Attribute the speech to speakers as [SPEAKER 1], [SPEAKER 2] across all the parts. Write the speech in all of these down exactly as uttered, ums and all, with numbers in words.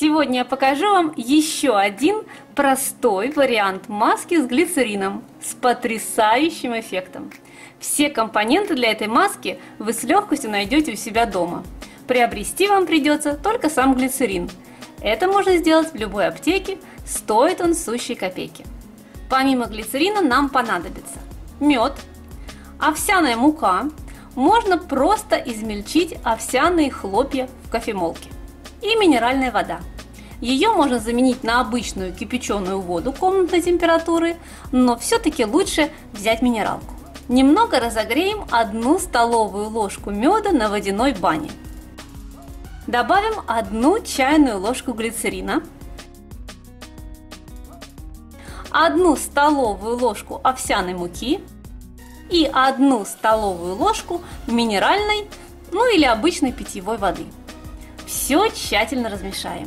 [SPEAKER 1] Сегодня я покажу вам еще один простой вариант маски с глицерином с потрясающим эффектом. Все компоненты для этой маски вы с легкостью найдете у себя дома. Приобрести вам придется только сам глицерин. Это можно сделать в любой аптеке, стоит он сущие копейки. Помимо глицерина нам понадобится мед, овсяная мука, можно просто измельчить овсяные хлопья в кофемолке и минеральная вода. Ее можно заменить на обычную кипяченую воду комнатной температуры, но все-таки лучше взять минералку. Немного разогреем одну столовую ложку меда на водяной бане. Добавим одну чайную ложку глицерина, одну столовую ложку овсяной муки и одну столовую ложку минеральной, ну или обычной питьевой воды. Все тщательно размешаем.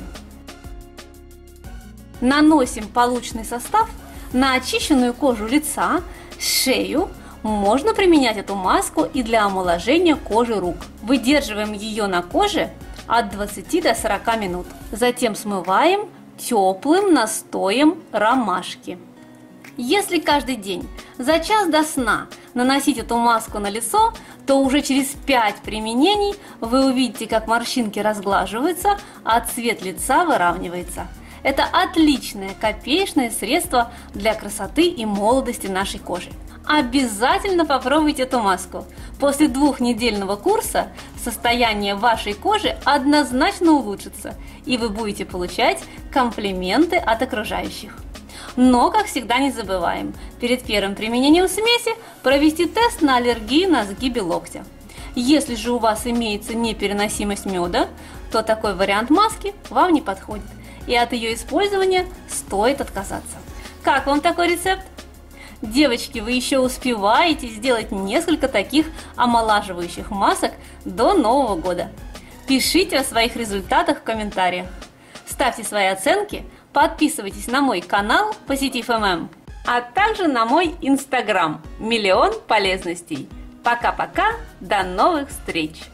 [SPEAKER 1] Наносим полученный состав на очищенную кожу лица, шею. Можно применять эту маску и для омоложения кожи рук. Выдерживаем ее на коже от двадцати до сорока минут. Затем смываем теплым настоем ромашки. Если каждый день за час до сна наносить эту маску на лицо, то уже через пять применений вы увидите, как морщинки разглаживаются, а цвет лица выравнивается. Это отличное копеечное средство для красоты и молодости нашей кожи. Обязательно попробуйте эту маску. После двухнедельного курса состояние вашей кожи однозначно улучшится, и вы будете получать комплименты от окружающих. Но, как всегда, не забываем перед первым применением смеси провести тест на аллергию на сгибе локтя. Если же у вас имеется непереносимость меда, то такой вариант маски вам не подходит, и от ее использования стоит отказаться. Как вам такой рецепт? Девочки, вы еще успеваете сделать несколько таких омолаживающих масок до Нового года. Пишите о своих результатах в комментариях. Ставьте свои оценки, подписывайтесь на мой канал Positive эм эм, а также на мой инстаграм Миллион полезностей. Пока-пока, до новых встреч!